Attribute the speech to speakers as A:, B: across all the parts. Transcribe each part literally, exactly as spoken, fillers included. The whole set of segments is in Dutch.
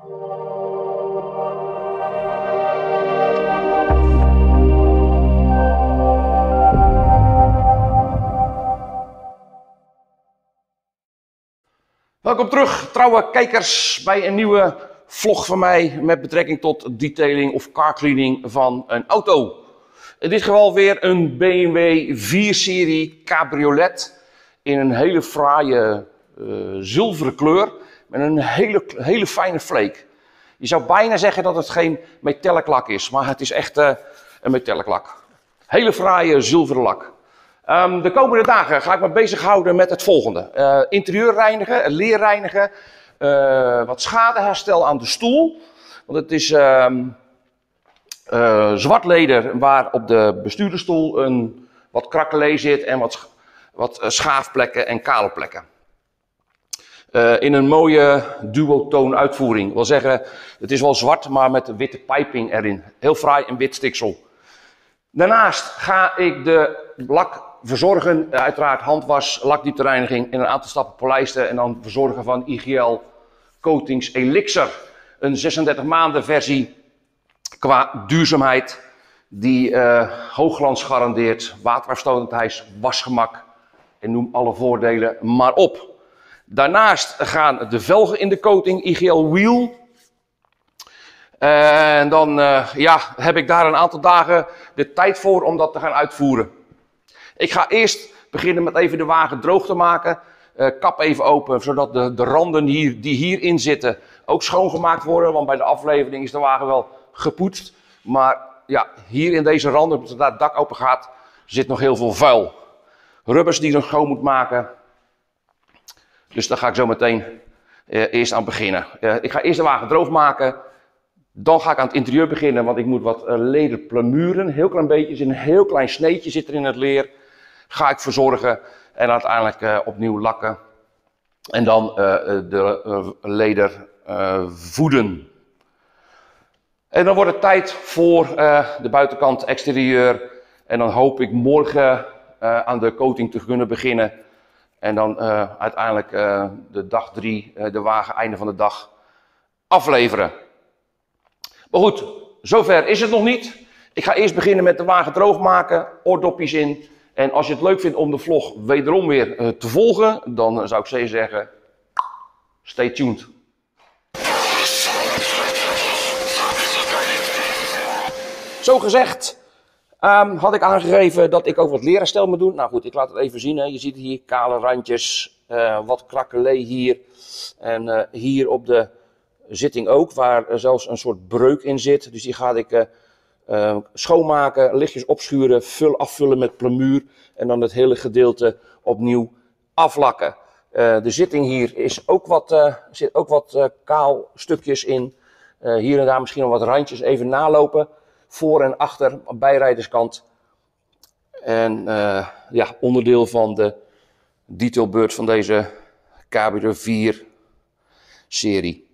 A: Welkom terug, trouwe kijkers, bij een nieuwe vlog van mij met betrekking tot detailing of carcleaning van een auto. In dit geval weer een B M W vier serie cabriolet in een hele fraaie uh, zilveren kleur met een hele, hele fijne vleek. Je zou bijna zeggen dat het geen metallic lak is, maar het is echt uh, een metallic lak. Hele fraaie zilveren lak. Um, de komende dagen ga ik me bezighouden met het volgende. Uh, interieur reinigen, leer reinigen, uh, wat schadeherstel aan de stoel. Want het is uh, uh, zwart leder waar op de bestuurdersstoel een, wat krakkelee zit en wat, wat schaafplekken en kale plekken. Uh, in een mooie duotoon uitvoering. Ik wil zeggen, het is wel zwart, maar met witte piping erin. Heel fraai en wit stiksel. Daarnaast ga ik de lak verzorgen, uiteraard handwas, lakdieptereiniging in een aantal stappen polijsten en dan verzorgen van I G L Coatings Elixir. Een zesendertig maanden versie qua duurzaamheid die uh, hoogglans garandeert, waterafstotendheid, wasgemak en noem alle voordelen maar op. Daarnaast gaan de velgen in de coating, I G L Wheel. En dan uh, ja, heb ik daar een aantal dagen de tijd voor om dat te gaan uitvoeren. Ik ga eerst beginnen met even de wagen droog te maken. Uh, kap even open, zodat de, de randen hier, die hierin zitten ook schoongemaakt worden. Want bij de aflevering is de wagen wel gepoetst. Maar ja, hier in deze randen, zodra het dak open gaat, zit nog heel veel vuil. Rubbers die ik nog schoon moet maken. Dus daar ga ik zo meteen uh, eerst aan beginnen. Uh, ik ga eerst de wagen droog maken. Dan ga ik aan het interieur beginnen, want ik moet wat uh, leder plamuren. Een heel klein beetje, een heel klein sneetje zit er in het leer. Ga ik verzorgen en uiteindelijk uh, opnieuw lakken. En dan uh, de uh, leder uh, voeden. En dan wordt het tijd voor uh, de buitenkant exterieur. En dan hoop ik morgen uh, aan de coating te kunnen beginnen. En dan uh, uiteindelijk uh, de dag drie, uh, de wagen einde van de dag afleveren. Maar goed, zover is het nog niet. Ik ga eerst beginnen met de wagen droog maken, oordopjes in. En als je het leuk vindt om de vlog wederom weer uh, te volgen, dan zou ik zeker zeggen, stay tuned. Zo gezegd, um, had ik aangegeven dat ik ook wat leerherstel moet doen. Nou goed, ik laat het even zien. Hè. Je ziet hier kale randjes, uh, wat krakkelee hier. En uh, hier op de zitting ook, waar uh, zelfs een soort breuk in zit. Dus die ga ik uh, uh, schoonmaken, lichtjes opschuren, vul, afvullen met plamuur. En dan het hele gedeelte opnieuw aflakken. Uh, de zitting hier is ook wat, uh, zit ook wat uh, kaal stukjes in. Uh, hier en daar misschien nog wat randjes even nalopen. Voor en achter, op bijrijderskant. En uh, ja, onderdeel van de detailbeurt van deze Cabrio vier serie.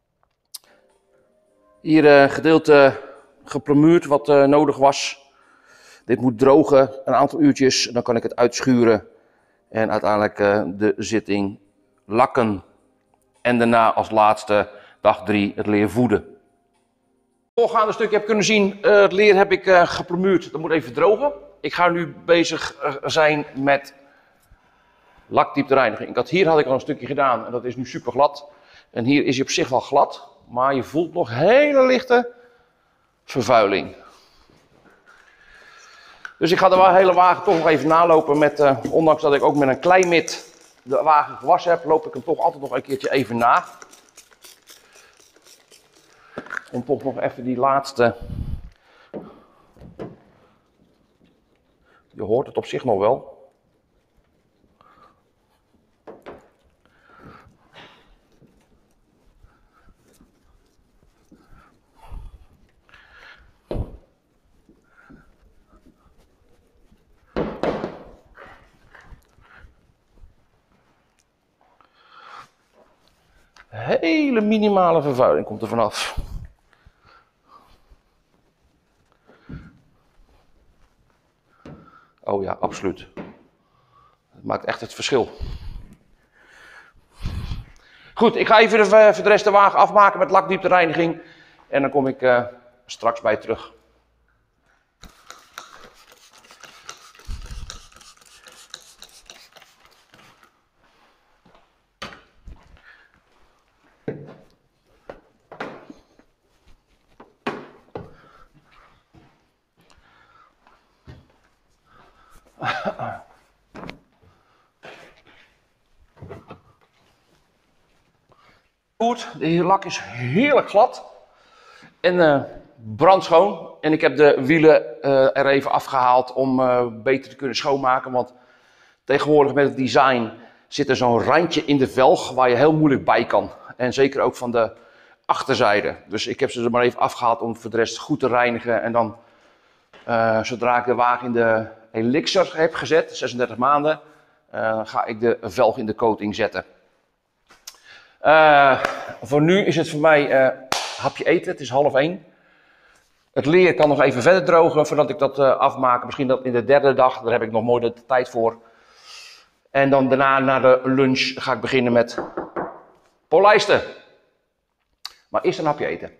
A: Hier een uh, gedeelte geplamuurd wat uh, nodig was. Dit moet drogen, een aantal uurtjes, dan kan ik het uitschuren. En uiteindelijk uh, de zitting lakken. En daarna als laatste, dag drie, het leer voeden. Het voorgaande stukje heb ik kunnen zien, uh, het leer heb ik uh, geplamuurd, dat moet even drogen. Ik ga nu bezig uh, zijn met lakdieptereiniging. Ik had, hier had ik al een stukje gedaan en dat is nu super glad. En hier is hij op zich wel glad, maar je voelt nog hele lichte vervuiling. Dus ik ga de hele wagen toch nog even nalopen met, uh, ondanks dat ik ook met een kleimit de wagen gewassen heb, loop ik hem toch altijd nog een keertje even na. Om toch nog even die laatste, je hoort het op zich nog wel. Hele minimale vervuiling komt er vanaf. Oh ja, absoluut. Het maakt echt het verschil. Goed, ik ga even de, voor de rest de wagen afmaken met lakdieptereiniging. En dan kom ik uh, straks bij je terug. Goed, de lak is heerlijk glad en uh, brandschoon. En ik heb de wielen uh, er even afgehaald om uh, beter te kunnen schoonmaken. Want tegenwoordig met het design zit er zo'n randje in de velg waar je heel moeilijk bij kan. En zeker ook van de achterzijde. Dus ik heb ze er maar even afgehaald om voor de rest goed te reinigen. En dan, uh, zodra ik de wagen in de Elixir heb gezet, zesendertig maanden, uh, ga ik de velg in de coating zetten. Uh, voor nu is het voor mij uh, hapje eten, het is half één. Het leer kan nog even verder drogen voordat ik dat uh, afmaak. Misschien dat in de derde dag, daar heb ik nog mooi de tijd voor. En dan daarna, na de lunch, ga ik beginnen met polijsten. Maar eerst een hapje eten.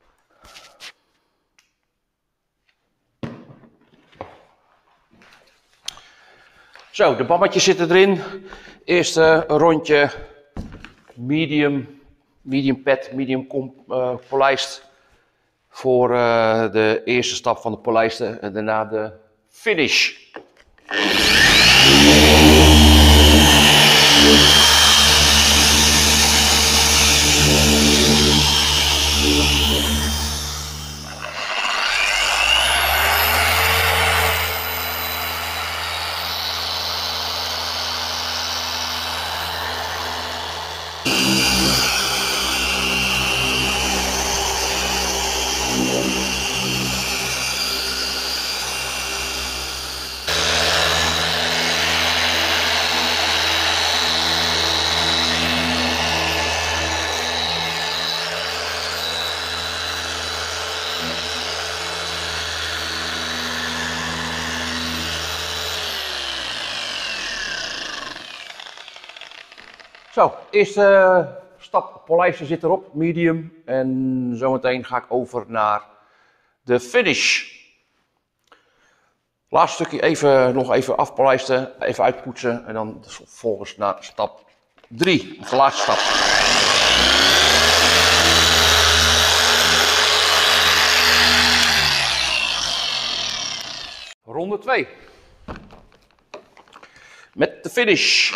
A: Zo, de bammetjes zitten erin. Eerste rondje medium, medium pad, medium comp, uh, polijst. Voor uh, de eerste stap van de polijsten en daarna de finish. Zo, eerste stap polijsten zit erop, medium. En zometeen ga ik over naar de finish. Laatste stukje even, nog even afpolijsten, even uitpoetsen. En dan vervolgens naar stap drie, de laatste stap. Ronde twee. Met de finish.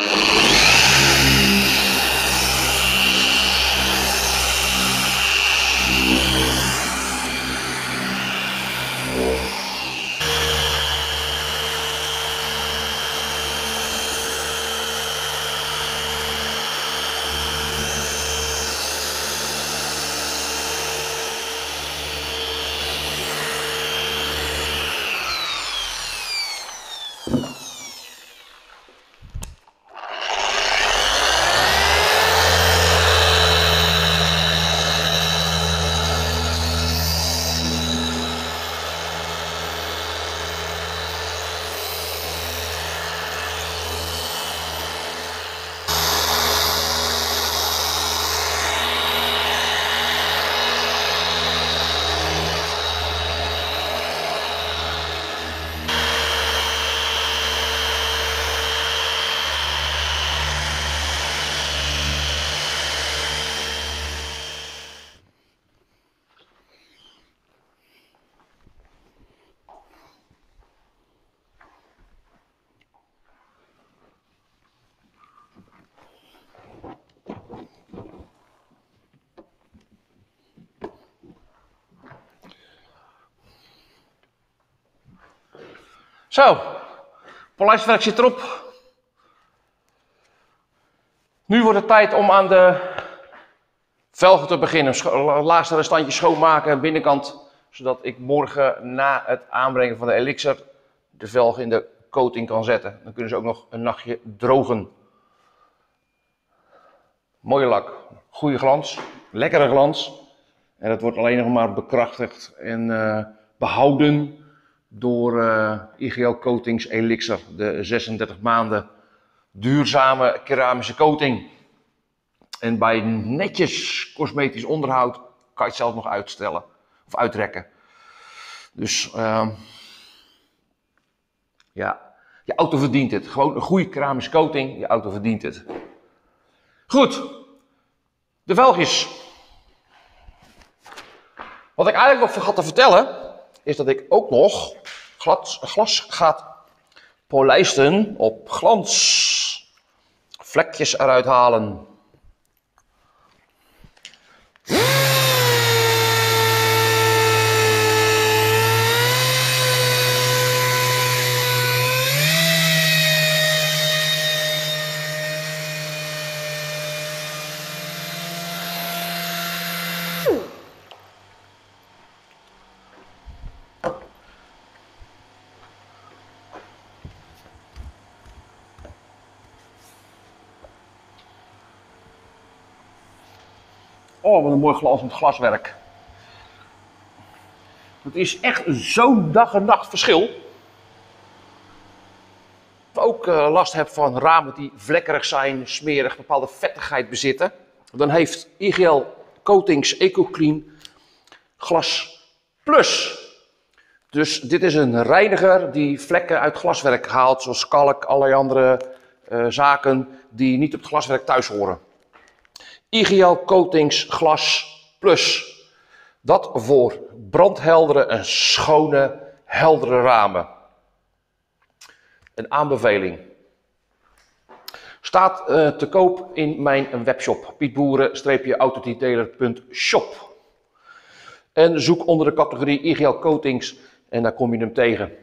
A: Zo, polijstwerk zit erop. Nu wordt het tijd om aan de velgen te beginnen. Scho laatste restantje schoonmaken, binnenkant. Zodat ik morgen na het aanbrengen van de Elixir de velgen in de coating kan zetten. Dan kunnen ze ook nog een nachtje drogen. Mooie lak, goede glans, lekkere glans. En dat wordt alleen nog maar bekrachtigd en uh, behouden door uh, I G L Coatings Elixir, de zesendertig maanden duurzame keramische coating. En bij netjes cosmetisch onderhoud kan je het zelf nog uitstellen of uitrekken. Dus uh, ja, je auto verdient het. Gewoon een goede keramische coating, je auto verdient het. Goed, de velgjes. Wat ik eigenlijk nog vergat te vertellen, is dat ik ook nog glad, glas gaat polijsten op glans. Vlekjes eruit halen. Oh, wat een mooi glanzend glaswerk. Het is echt zo'n dag en nacht verschil. Als je ook uh, last hebt van ramen die vlekkerig zijn, smerig, bepaalde vettigheid bezitten, dan heeft I G L Coatings EcoClean Glas Plus. Dus dit is een reiniger die vlekken uit glaswerk haalt, zoals kalk, allerlei andere uh, zaken die niet op het glaswerk thuis horen. I G L Coatings Glas Plus. Dat voor brandheldere en schone, heldere ramen. Een aanbeveling. Staat uh, te koop in mijn webshop pietboeren autodetailer punt shop. En zoek onder de categorie I G L Coatings en daar kom je hem tegen.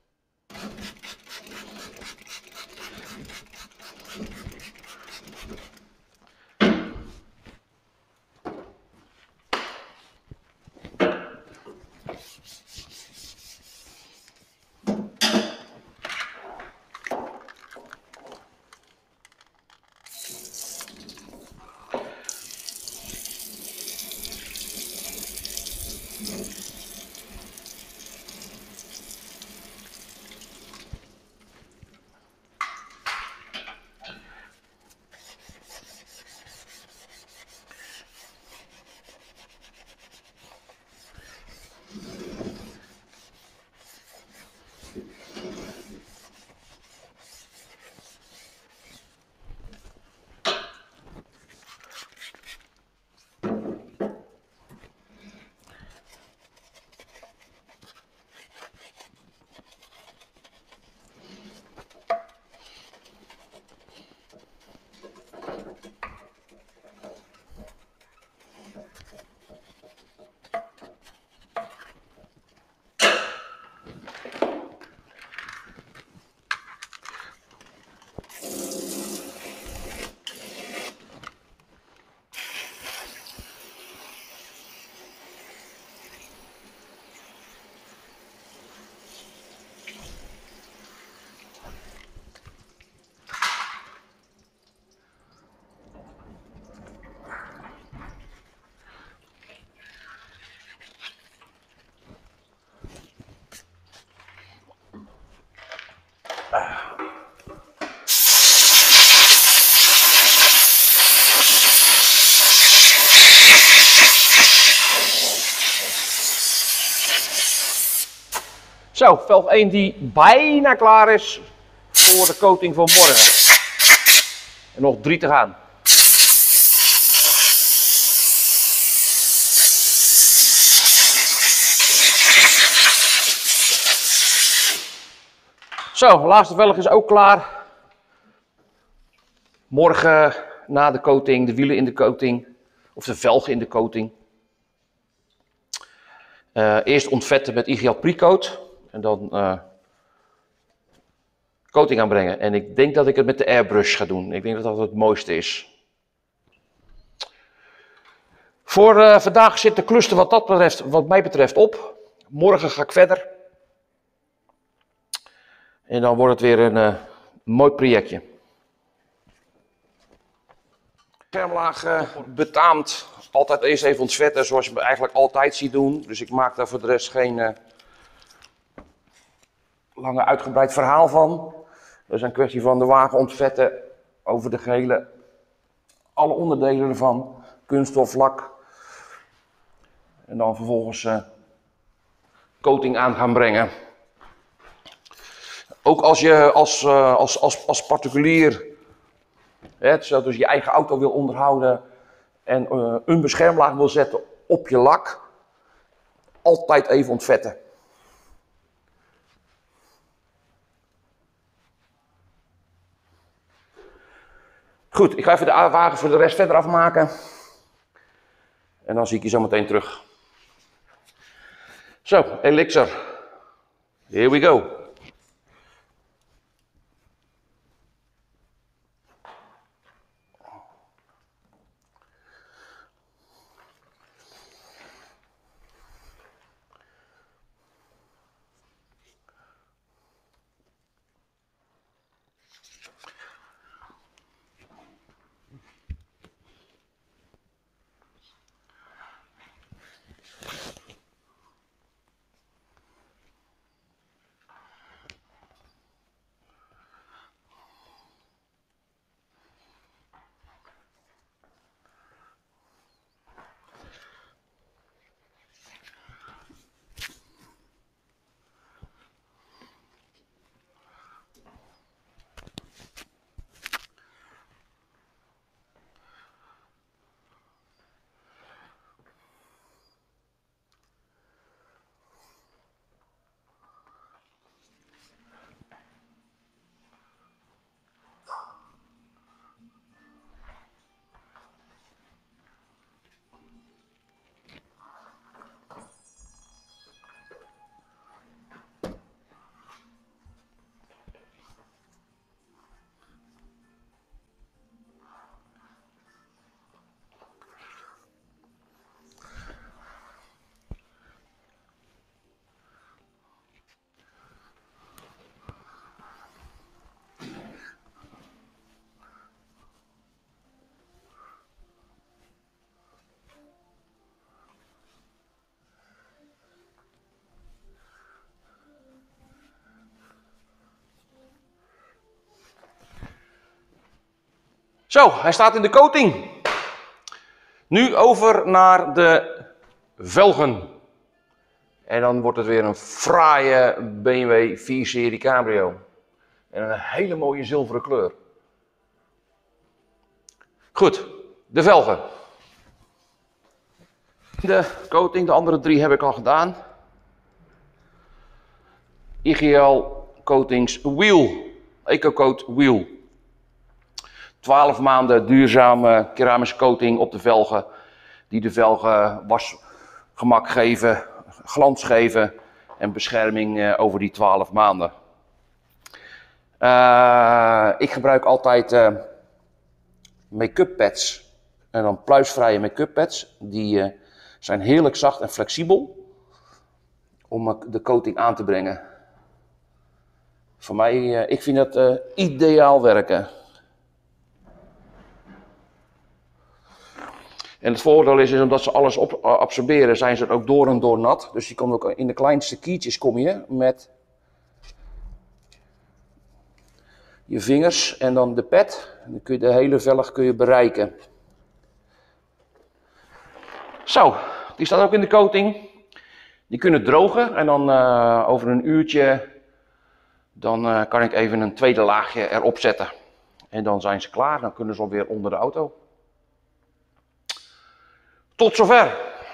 A: Zo, velg één die bijna klaar is voor de coating van morgen. En nog drie te gaan. Zo, de laatste velg is ook klaar. Morgen na de coating, de wielen in de coating, of de velgen in de coating. Uh, eerst ontvetten met I G L Precoat en dan uh, coating aanbrengen. En ik denk dat ik het met de airbrush ga doen. Ik denk dat dat het mooiste is. Voor uh, vandaag zit de cluster wat, dat betreft, wat mij betreft op. Morgen ga ik verder. En dan wordt het weer een uh, mooi projectje. Schermlaag uh, betaamt. Altijd eerst even ontvetten zoals je me eigenlijk altijd ziet doen. Dus ik maak daar voor de rest geen uh, lange uitgebreid verhaal van. Dat is een kwestie van de wagen ontvetten over de gehele alle onderdelen ervan, kunststof, lak. En dan vervolgens uh, coating aan gaan brengen. Ook als je als, uh, als, als, als particulier, hè, dus je eigen auto wil onderhouden en uh, een beschermlaag wil zetten op je lak, altijd even ontvetten. Goed, ik ga even de wagen voor de rest verder afmaken. En dan zie ik je zo meteen terug. Zo, Elixir. Here we go. Zo, hij staat in de coating. Nu over naar de velgen. En dan wordt het weer een fraaie B M W vier serie Cabrio. En een hele mooie zilveren kleur. Goed, de velgen. De coating, de andere drie heb ik al gedaan. I G L Coatings Wheel. EcoCoat Wheel. twaalf maanden duurzame keramische coating op de velgen. Die de velgen wasgemak geven, glans geven en bescherming uh, over die twaalf maanden. Uh, ik gebruik altijd uh, make-up pads. En dan pluisvrije make-up pads. Die uh, zijn heerlijk zacht en flexibel. Om uh, de coating aan te brengen. Voor mij, uh, ik vind dat uh, ideaal werken. En het voordeel is, is omdat ze alles op, absorberen, zijn ze ook door en door nat. Dus je komt ook in de kleinste kiertjes kom je met je vingers en dan de pad. En dan kun je de hele velg kun je bereiken. Zo, die staat ook in de coating. Die kunnen drogen en dan uh, over een uurtje dan uh, kan ik even een tweede laagje erop zetten. En dan zijn ze klaar, dan kunnen ze alweer onder de auto. Tot zover.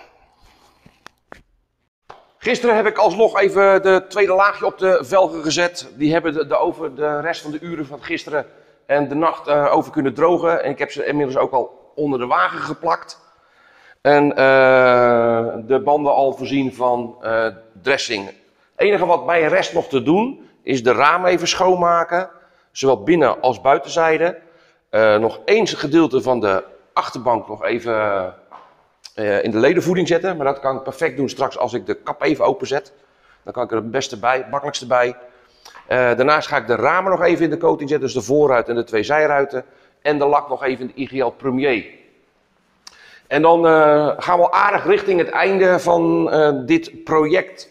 A: Gisteren heb ik alsnog even de tweede laagje op de velgen gezet. Die hebben de, de, over de rest van de uren van gisteren en de nacht uh, over kunnen drogen. En ik heb ze inmiddels ook al onder de wagen geplakt. En uh, de banden al voorzien van uh, dressing. Het enige wat mij rest nog te doen is de ramen even schoonmaken. Zowel binnen als buitenzijde. Uh, nog één gedeelte van de achterbank nog even... Uh, in de ledenvoeding zetten, maar dat kan ik perfect doen straks als ik de kap even openzet. Dan kan ik er het beste bij, het makkelijkste bij. Uh, daarnaast ga ik de ramen nog even in de coating zetten, dus de voorruit en de twee zijruiten. En de lak nog even in de I G L Premier. En dan uh, gaan we aardig richting het einde van uh, dit project.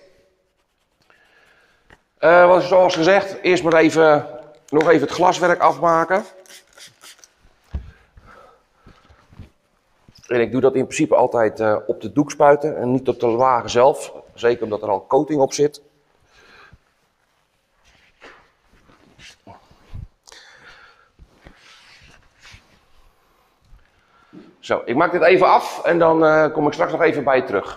A: Uh, wat is zoals gezegd, eerst maar even, nog even het glaswerk afmaken. En ik doe dat in principe altijd uh, op de doek spuiten en niet op de wagen zelf. Zeker omdat er al coating op zit. Zo, ik maak dit even af en dan uh, kom ik straks nog even bij je terug.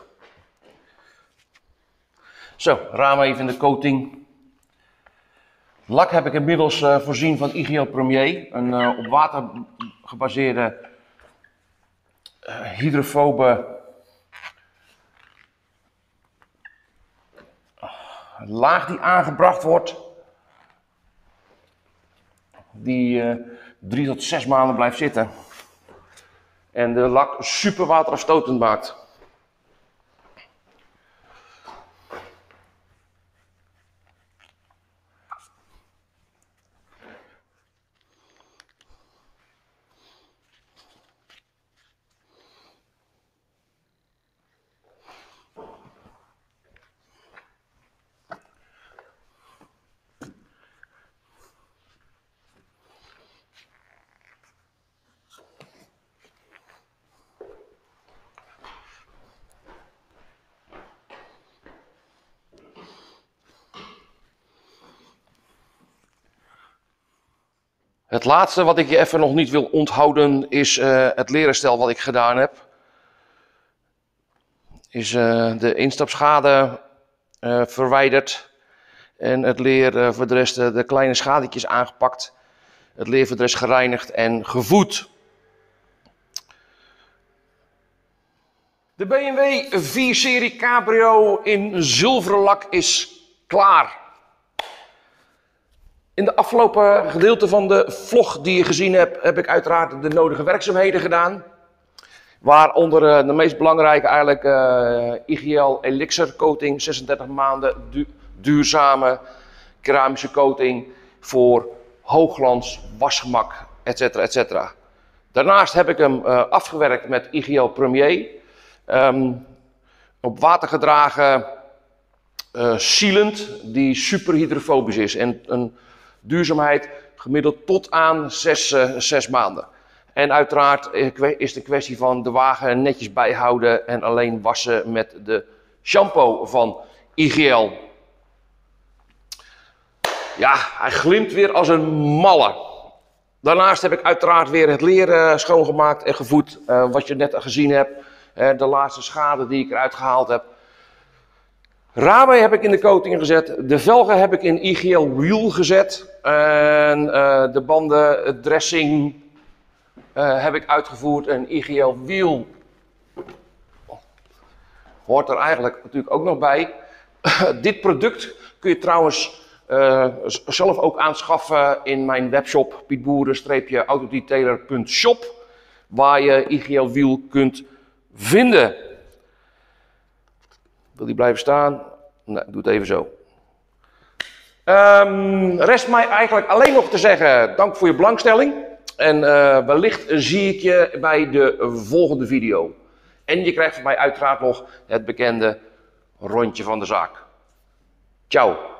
A: Zo, ramen even in de coating. Lak heb ik inmiddels uh, voorzien van I G L Premier, een uh, op water gebaseerde uh, hydrofobe laag die aangebracht wordt. Die uh, drie tot zes maanden blijft zitten. En de lak super waterafstotend maakt. Het laatste wat ik je even nog niet wil onthouden is uh, het leerherstel wat ik gedaan heb. Is uh, de instapschade uh, verwijderd en het leer uh, voor de rest uh, de kleine schadetjes aangepakt. Het leer voor de rest gereinigd en gevoed. De B M W vier serie Cabrio in zilveren lak is klaar. In de afgelopen gedeelte van de vlog die je gezien hebt, heb ik uiteraard de nodige werkzaamheden gedaan. Waaronder uh, de meest belangrijke eigenlijk uh, I G L Elixir coating, zesendertig maanden du duurzame keramische coating voor hoogglans, wasgemak, et cetera et cetera. Daarnaast heb ik hem uh, afgewerkt met I G L Premier. Um, op water gedragen uh, sealant die super hydrofobisch is en een duurzaamheid gemiddeld tot aan zes, uh, zes maanden. En uiteraard is het een kwestie van de wagen netjes bijhouden en alleen wassen met de shampoo van I G L. Ja, hij glimt weer als een malle. Daarnaast heb ik uiteraard weer het leer uh, schoongemaakt en gevoed, uh, wat je net gezien hebt. Uh, de laatste schade die ik eruit gehaald heb. Ramen heb ik in de coating gezet. De velgen heb ik in I G L Wheel gezet. En uh, de banden dressing uh, heb ik uitgevoerd. En I G L Wheel hoort er eigenlijk natuurlijk ook nog bij. Dit product kun je trouwens uh, zelf ook aanschaffen in mijn webshop pietboeren autodetailer punt shop, waar je I G L Wheel kunt vinden. Wil die blijven staan? Nee, ik doe het even zo. Um, rest mij eigenlijk alleen nog te zeggen, dank voor je belangstelling. En uh, wellicht zie ik je bij de volgende video. En je krijgt van mij uiteraard nog het bekende rondje van de zaak. Ciao.